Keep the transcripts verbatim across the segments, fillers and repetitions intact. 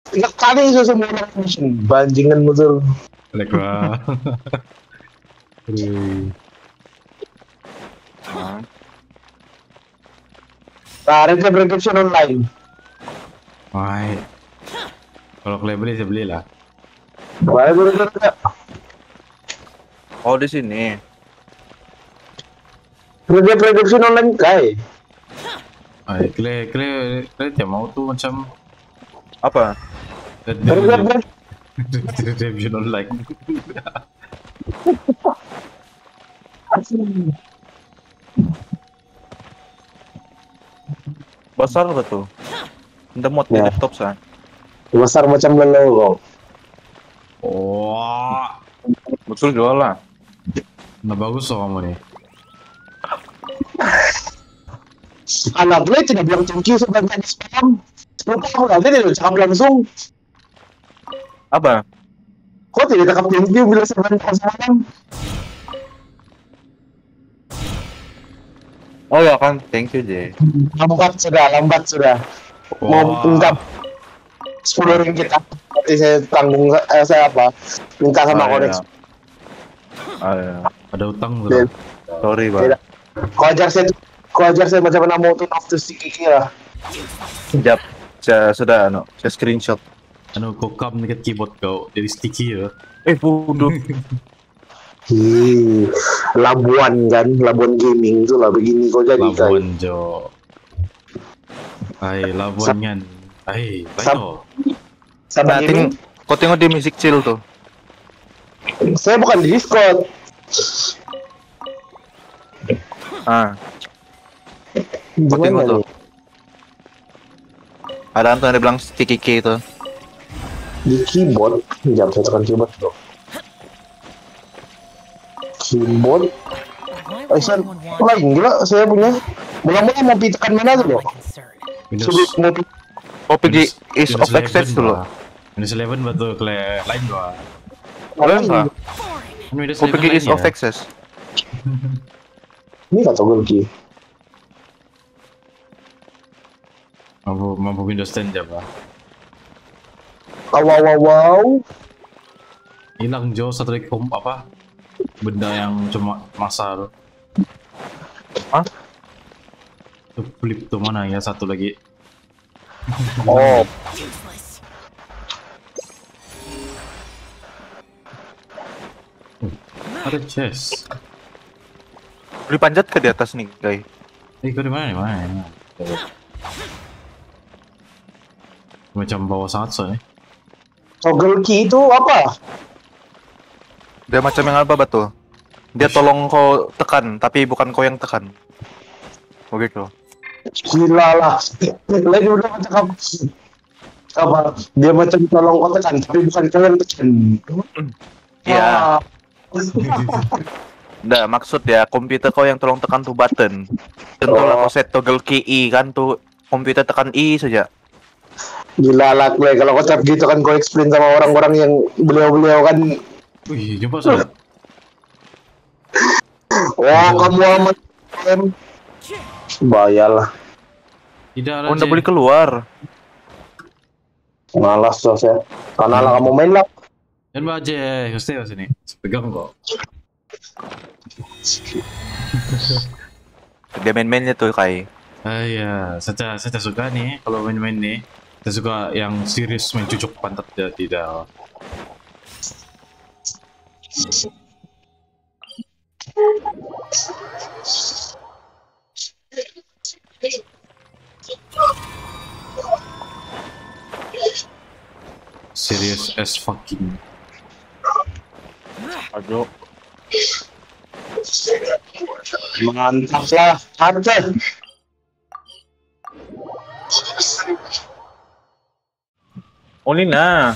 Tiga kali itu semua orang banjingan betul. Like wah. Nah, Red Redemption Online. Wah. Kalau kalian beli saya belilah. Wah, gue udah Oh di sini. Red Dead Redemption Online kai. Ah, kalian kalian kalian tidak mau tuh macam Apa? Red Red Dead Dead Redemption Online. Besar gak tuh? Ada mod di Ya. laptop sah. Besar macam lelowo. Oh, Betul jual lah. nah bagus loh kamu nih. Anak gue tidak bilang thank you sebenarnya spam. Sepuluh tahun nanti dia cakap langsung. Apa? Kok tidak cakap thank you bilang sebenarnya semalam? Oh ya kan, thank you J. Lambat sudah, lambat sudah. Mau Wah. ungkap sepuluh ringgit apa? Nanti saya tanggung, eh, saya apa? Minta sama Ah, Kodex. iya. Ah, iya. Ada utang Iya. tuh. Sorry bang. Tidak. Kau ajar saya, kau ajar saya macam mana mau turn off to si Kiki lah. Sekejap. Saya sudah, no. Saya screenshot. Anu kau kam dekat keyboard kau jadi sticky ya. Eh bodoh. Hi, Labuan kan, Labuan Gaming itu lah begini kau jadi kan. Labuan jo. Hai Labuan kan. Hai, bayo. Sama Nah, Gaming, ting kau tengok di music chill tuh. saya bukan di Discord. Ah, Kau tengok Gimana tuh. nih? Ada tuh yang bilang sticky key itu. Di keyboard, jangan saya tekan keyboard dong. Keyboard, eh, saya, lagi gila saya punya. Mula-mula mau tekan mana tuh loh? Windows Sebelum mau pi- Oh pergi Windows- is Windows of access eleven, dulu. Pak. Windows eleven betul kalian lain doa. Boleh nggak? Kan Windows Oh eleven pergi lain is ya. of access. Ini kata gue lagi. Mampu mampu Windows ten aja pak. Wow, wow, wow. Hilang Jo satu lagi kom apa? Benda yang cuma masa tuh. Hah? Tuh flip tuh mana ya satu lagi. Oh, Ada chest. Beli panjat ke di atas nih, guys. Eh kau di mana nih mana? Macam bawah sangat soalnya. toggle key itu apa? Dia macam yang apa betul? Dia tolong kau tekan, tapi bukan kau yang tekan. Oh gitu. Gila lah. Lagi udah cakap apa? Dia macam tolong kau tekan, tapi bukan kalian tekan. Iya. Ah. Nggak, maksud ya komputer kau yang tolong tekan tuh button. Contohnya Oh. kau set toggle key I kan tuh komputer tekan I saja. Gila lah, gue kalau kau cap gitu kan kau explain sama orang-orang yang beliau-beliau kan. Wih, jumpa sudah. Wah, kamu amat. Bayalah. Tidak ada. Oh nggak J. boleh keluar. Malas tuh saya. Karena lah kamu main lah. Dan Mbak J, stay di sini. Pegang kok. Dia main-mainnya tuh kayak. Ah iya, saya saya suka nih kalau main-main nih. Saya suka yang serius main cucuk pantat ya tidak. Serious as fucking. Aduh. Mantap lah, ada. Oh Nina.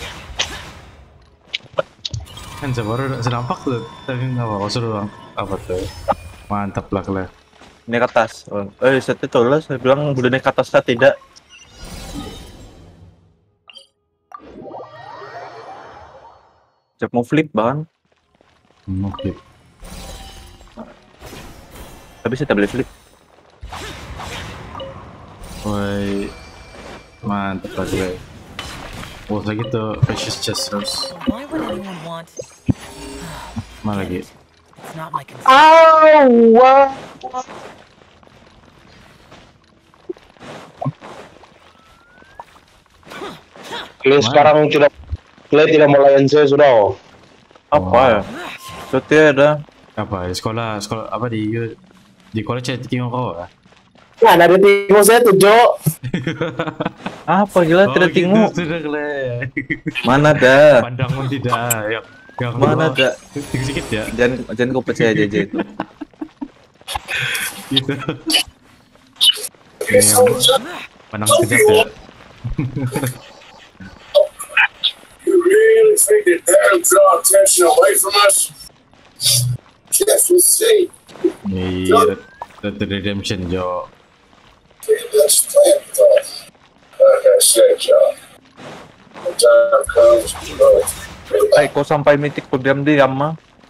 Kan saya baru saya nampak tuh, tapi nggak apa, suruh apa tuh. Mantap lah kalian. Naik ke atas. Oh, eh set itu lah saya bilang boleh naik ke atas tak tidak. Cep mau flip bahkan. Oke. Tapi saya tak boleh flip. Woi, mantap lah kalian. Oh lagi tuh precious chest terus. Why would anyone want? Mana lagi? It's not my concern. Aw, wah. Clay sekarang tidak Clay tidak mau layan saya sudah. Oh. Apa ya? Berarti ada. Apa di sekolah sekolah apa di di college tengok kau ah? Nah, dari tengok saya tuh Jo. Apa gila tidak gitu, tengok? sudah Clay. Mana ada? Pandang pun tidak. Yang yang Mana bawah. ada? Sedikit ya. Jangan jangan kau percaya J J itu. Gitu. Ini yang pandang sekejap ya. You really think that that'll draw attention away from us? Guess we'll see. Ini Red Red Dead Redemption Jo. Okay, let's play it, though. Like I said, John, when time comes, you know it. Ay, kau sampai mitik kau diam-diam mah.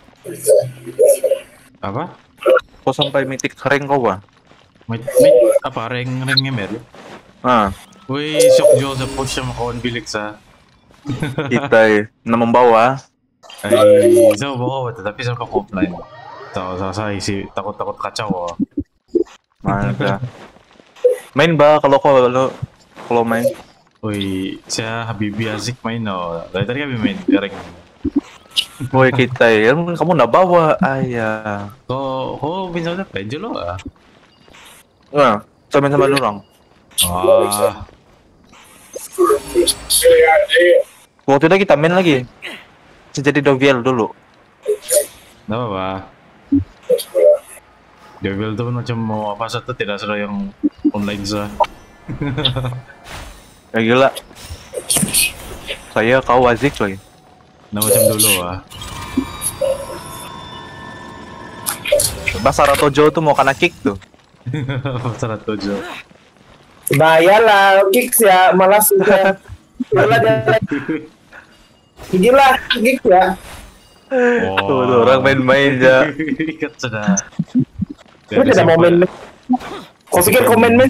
Apa? Kau sampai mitik kering kau bah. Mit, mit, apa rank rank gamer? Ah, Wih, shock Jo sa push sama kawan bilik sa. kita eh, na membawa. Ay, sa bawa tapi sa ka offline. Sa sa sa si takot-takot kacau. Oh. Mana ada? Main ba kalau kau kalau kalau main? Wih, siya Habibi Azik main no. Dari tadi kami main rank. Boy kita eh, kamu nggak bawa ayah. Kau kau bisa apa? Angelo ah. Nah, sama-sama dorong. Wah, Silly idea. Waktu itu kita main lagi. Jadi Doviel dulu. nggak apa-apa. Devil tuh macam mau apa satu tidak sudah yang online sa. Ya gila. Saya kau Azik coy. Nah macam dulu ah. Basara Tojo tuh mau kena kick tuh. Masalah tujuh. Bahaya lah, kicks ya, malas juga. Gila dia. Gila, kicks ya. Tuh, tuh orang main-main aja. Ikat sudah. Gue tidak mau main. Kau pikir kau main main?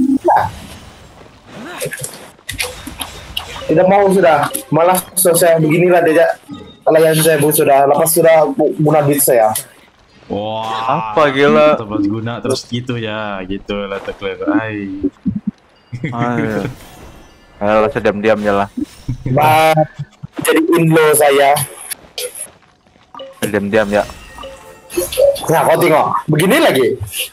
Tidak mau sudah, malah saya beginilah dia. Layan saya bu sudah, lepas sudah guna duit saya. Wah. Apa gila? Terus guna terus gitu ya, gitu lah terkelihat. Ay. Ayo. Ayo saya diam-diam ya lah. Bah, jadi inlo saya. Diam-diam ya. Nah, kau tengok, begini lagi.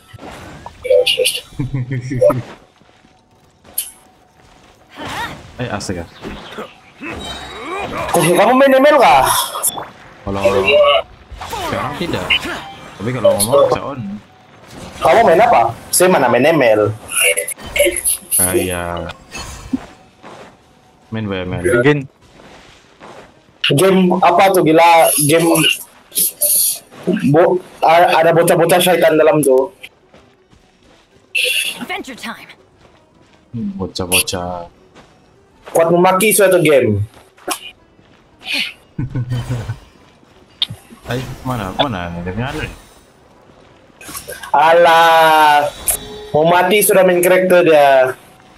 Eh asik ya. Kau kamu main email kah? Kalau sekarang tidak. Tapi kalau ngomong bisa on. Kamu main apa? Saya mana main email. Kayak main B M L. Mungkin Game apa tuh gila? Game Bo, a- ada bocah-bocah syaitan dalam tuh. Adventure time. Bocah-bocah. Kuat memaki suatu game. Ay, mana mana nih dia ada nih. Alah, mau mati sudah main karakter dia.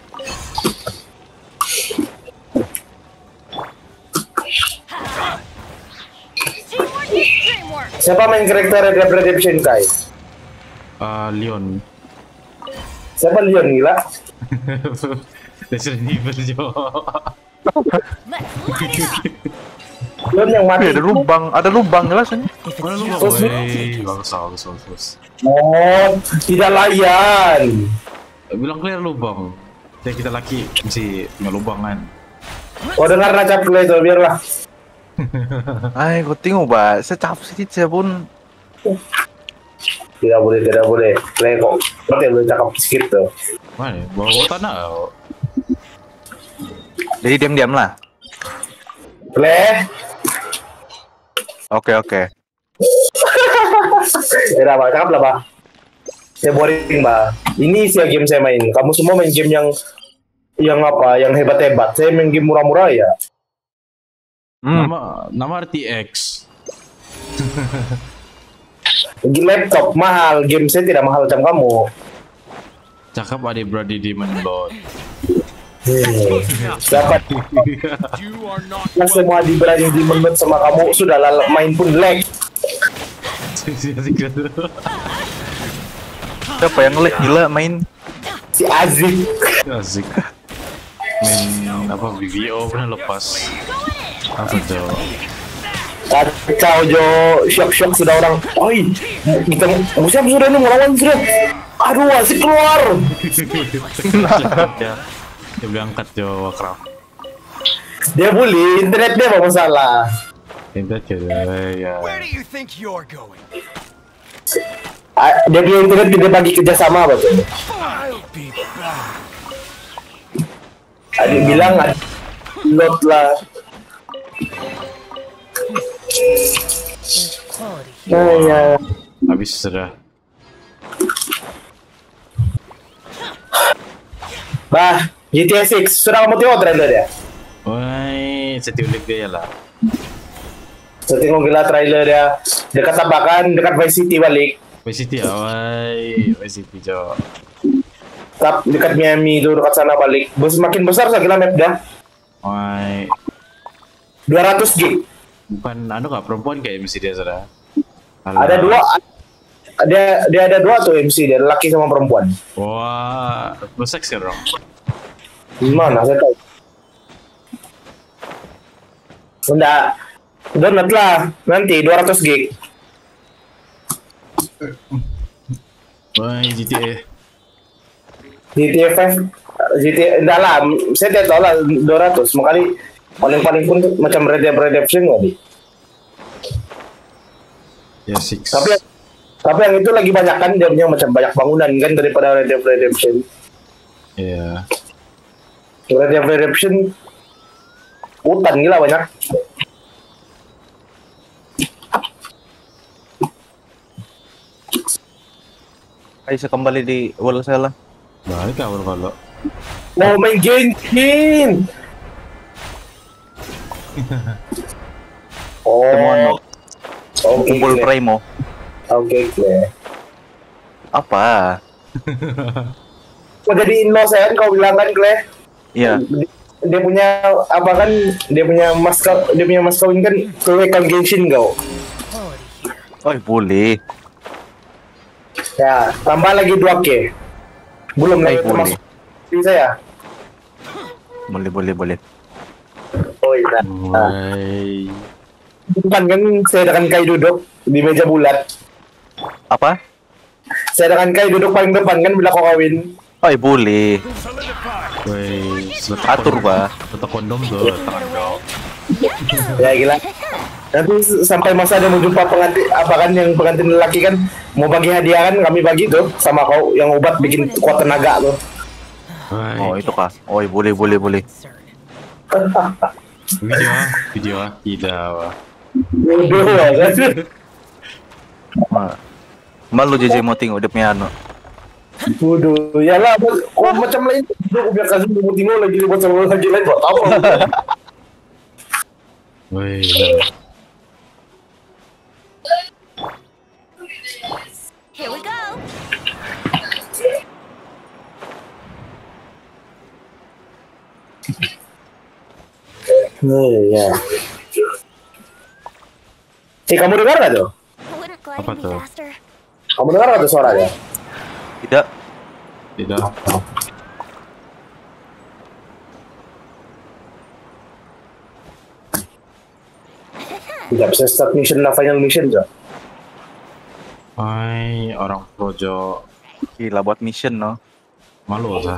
Teamwork is dreamwork. Siapa main karakter Red Dead Redemption Kai? Ah, Leon. Siapa Leon gila? Resident Evil Jo. Let's light it up. Leon yang mati. Wih, ada lubang, ada lubang jelas ini. If Mana lu it's mau? Sus, Wey, bagus bagus bagus. Oh, tidak layan. Bilang clear lubang. Ya kita laki mesti punya lubang kan. Oh dengar nacap play itu biarlah. Ay, kau tengok ba, saya capek sedikit saya pun. Tidak boleh, tidak boleh. Play kok. Oke, boleh cakap sedikit tuh. Mana? Bawa bawa tanah. Jadi diam-diam lah. Play. Oke oke. Ya udah, Pak. Cakap lah, Pak. Ya boring, Pak. Ini sih game saya main. Kamu semua main game yang yang apa? Yang hebat-hebat. Saya main game murah-murah ya. Hmm. Nama nama R T X. Di laptop mahal. Game saya tidak mahal macam kamu. Cakap adik beradik di Manlord. Hmm. Dapat yang semua diberani di menit sama kamu sudah lah main pun lag. Siapa yang lag gila main? Si Azik. Asik. Main apa B B O pernah lepas. Apa tuh? Kacau Jo, shock-shock sudah orang. Oi, kita musim sudah nih melawan sudah. Aduh, Azik keluar. Ya, dia berangkat Jo Warcraft. Dia bully, internet dia apa masalah? Internet ya. Where do you think you're going? Ah, dia punya internet dia bagi kerjasama apa tuh? I'll be back. Adik bilang ada load lah. There's quality. Nah, ya. Habis sudah. Bah, G T A enam sudah kamu tengok trailer ya? Woi, setiulik dia lah. Saya tengok gila trailer dia. Dekat apa kan? Dekat Vice City balik. Vice City ya, woi, Vice City Jo. Tap dekat Miami itu dekat sana balik. Bus makin besar saya kira map dah. Woi, dua ratus gig. bukan anu kah perempuan kayak M C dia sudah. Ada dua. Dia dia ada dua tuh M C dia, laki sama perempuan. Wah, berseksi dong. Gimana saya tahu. Udah, download lah nanti dua ratus gig. Woi, G T A. G T A lima, G T A, enggak lah, saya tidak tahu lah dua ratus. Makanya paling-paling pun macam Red Dead Redemption nggak di. Ya, six. Tapi tapi yang itu lagi banyak kan dia punya macam banyak bangunan kan daripada Red Dead Redemption. Iya. Red Dead Redemption hutan gila banyak. Ayo saya kembali di world saya lah. Balik awal kalau. Mau main Genshin. Oh, Temuan oke, kumpul Clay. Primo. Oke, Clay. Apa? Mau jadi innocent kau bilang kan, Clay? Iya. Dia, dia punya apa kan? Dia punya mas ka- dia punya mas kawin kan kewekan Genshin kau. Oh boleh. Ya, tambah lagi dua K. Belum Ay, lagi termasuk boleh. di saya. Boleh boleh boleh. Oh iya. Nah, Woi. bukan kan saya dengan Kai duduk di meja bulat. Apa? Saya dengan Kai duduk paling depan kan bila kau kawin. Oh boleh. Woi, seletak Atur kondom. bah. Seletak kondom tuh tangan kau. Ya gila. Nanti sampai masa dia mau jumpa pengantin apa kan yang pengantin lelaki kan mau bagi hadiah kan kami bagi tuh sama kau yang obat bikin kuat tenaga tuh. Woi. Oh itu kah? Oh boleh boleh boleh. Video ah, video ah, tidak wah. Bodoh kan. Ah. Malu J J mau tengok dia punya anu. Bodoh. Ya lah, kok macam lain tuh aku biar kasih mau tinggal lagi buat sama lagi lain buat apa? Woi. Here we go. Oh iya. Eh, kamu dengar nggak tuh? Wouldn't gliding Apa be tuh? faster? Kamu dengar nggak tuh suaranya? Tidak. Tidak. Tidak bisa start mission lah, final mission tuh. Woi, orang projo Gila buat mission no. malu sah.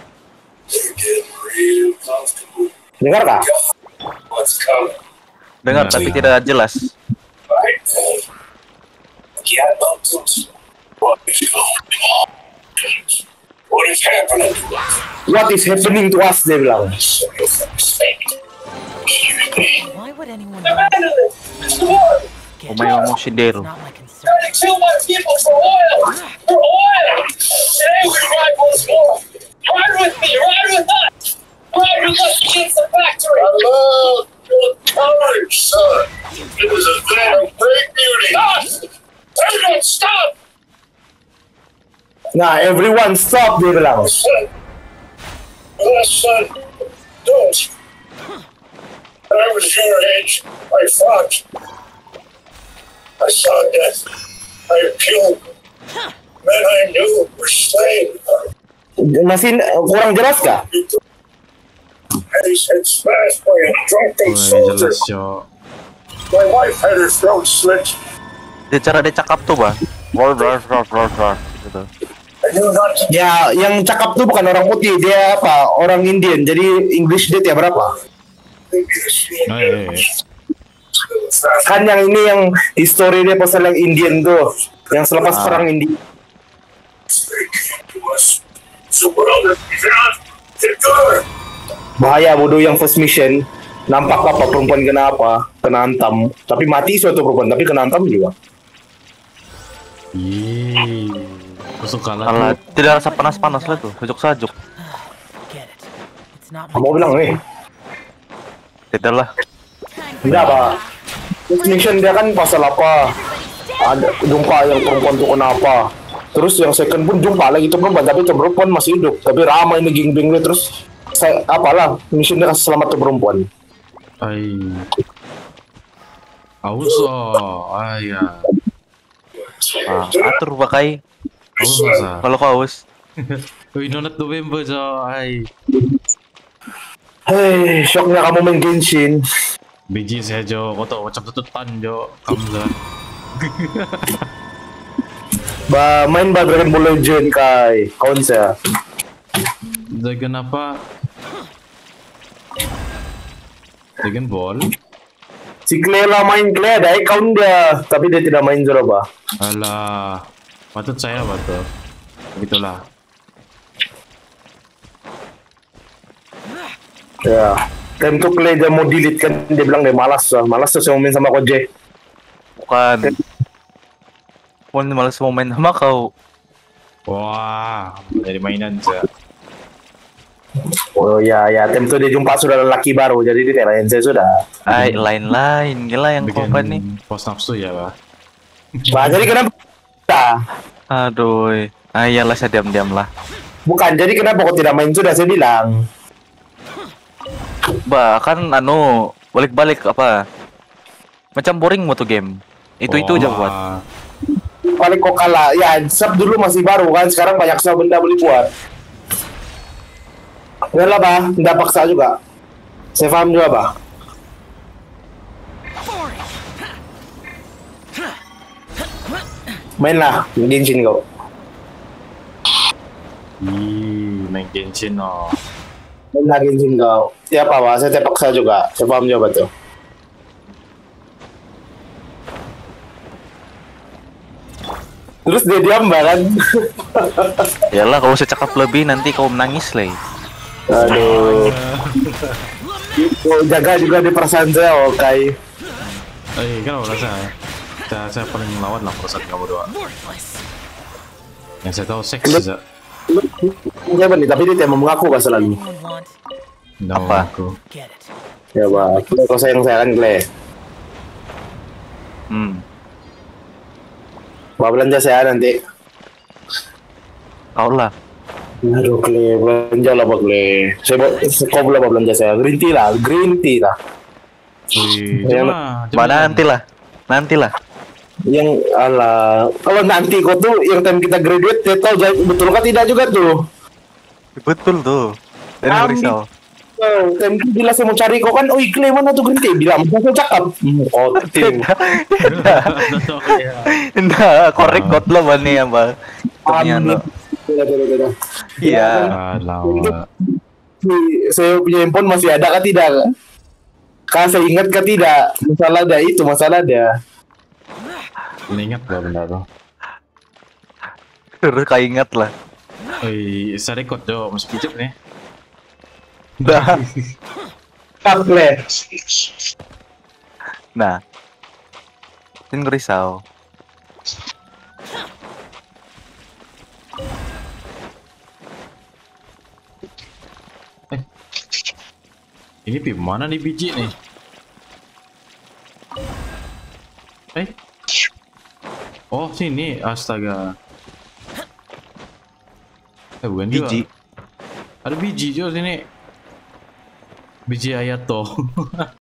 Dengar kah? What's coming? Dengar Iya, tapi iya. tidak jelas. Right there. Get up. What is going on? What is happening? What is happening to us? Dia bilang. Why would anyone want It's the war. to Umay mo si Dale. Not my concern. Trying to kill my people for oil. For oil. Today we ride once more. Ride with me. Ride with us. Ride with us against the factory. I love your courage, son. It was a thing of great beauty. Stop! Everyone stop! Nah, everyone stop, dia bilang. Son, Well, son, don't. When I was your age, I fought. I saw death. I killed. Men I knew were slain. Masih kurang jelas kah? Heads had smashed by a drunken Wah, soldier. jelas yo. My wife had her throat slit. Dia cara dia cakap tuh, Bang. Roar, roar, roar, roar, roar. Gitu. I knew not to. Ya, yang cakap tuh bukan orang putih, dia apa? Orang Indian. Jadi English dia tiap berapa? Oh, iya, iya. Kan yang ini yang history dia pasal yang Indian tuh, yang selepas Ah. perang India. So well, not get good. Bahaya bodoh yang first mission. Nampak apa perempuan kena apa? Kena hantam. Tapi mati suatu perempuan, tapi kena hantam juga. Ih, aku suka lah. Kalau tidak rasa panas-panas lah tuh, sajuk-sajuk. Get it. It's not my Kamu bilang nih, Tidak lah. enggak apa? First mission dia kan pasal apa? Ada jumpa yang perempuan tuh kenapa? Terus yang second pun jumpa lagi tuh perempuan, tapi tuh perempuan masih hidup. Tapi ramai nih geng-geng dia terus. Saya apalah mission dia kasih selamat tuh perempuan. Ay. Aus oh, ay ya. Ah, atur pakai. Aus masa. Kalau kau haus. Uy, nonat November jo, ay. Hei, shocknya kamu main Genshin. Biji saya jo, kau tahu macam tutupan jo, Kamza. Ba main ba Dragon Ball Legend kai. Kawan saya. Dragon apa? Dragon Ball? Si Clela main Clela ada account dia, tapi dia tidak main Zoro ba. Alah, patut saya betul. Begitulah. Ya. Time tuh Clela dia mau delete kan, dia bilang dia malas, ah. malas tuh saya mau main sama Koje. Bukan. Pun malas mau main sama kau. Wah, dari mainan saya. Oh ya ya, time tuh dia jumpa sudah lelaki baru, jadi dia lain saya sudah. Ay, lain-lain. Gila yang kau nih. Post nafsu ya, Pak. Bah, jadi kenapa? Aduh. Ah, iyalah saya diam-diam lah. Bukan, jadi kenapa kau tidak main sudah saya bilang. Bah, kan anu balik-balik apa? Macam boring mau tuh game. Itu-itu aja buat. Paling kok kalah, ya sub dulu masih baru kan, sekarang banyak sub benda boleh buat. Ya lah bah, tidak paksa juga. Saya paham juga bah. Mainlah, Genshin kau. Ih, main Genshin oh. Mainlah Genshin kau. Ya apa bah, saya tidak paksa juga. Saya paham juga betul. Terus dia diam bah kan. Iyalah kalau saya cakap lebih nanti kau menangis lah. Aduh. Kau jaga juga di perasaan saya, oke. Okay. Eh, kan rasa saya, saya paling lawan lah perasaan kamu doa. worthless. Yang saya tahu seks saja. Siapa nih? Tapi dia tidak mau mengaku bah selalu. Anyone want? Nggak Apa? mau aku. Get it. Ya bah, kau sayang saya kan Gle. Hmm. Bah belanja saya nanti. Kau lah. Aduh Gle, belanja lah bah Gle. Saya mau, kau belum bah belanja saya. Green tea lah, green tea lah. Wih, Ya, coba, coba. Mana nanti lah. Nanti lah. Yang ala, kalau nanti kau tuh yang time kita graduate, dia tahu jadi betul kan tidak juga tuh. Betul tuh. Dan Ambil. risau. Oh, time kita bila saya mau cari kau kan, oh Gle mana tuh green tea? Bilang, saya cakap. Hmm, oh, tim. Nah, korek kot lo bani ya, Bang. Punya Ambil. lo. Tidak, tidak, tidak. Iya. Alah. Saya punya handphone masih ada kah tidak? Kah saya ingat kah tidak? Masalah ada itu, masalah ada. Ingat gak benar tuh? Terus kau ingat lah. Wih, saya record jo, masih kicip nih. Nah. Gle. Nah. Ini risau. Ini pi mana nih biji nih? Eh? Oh sini, astaga. Eh bukan Biji. juga. Ada biji juga sini. Biji Ayato.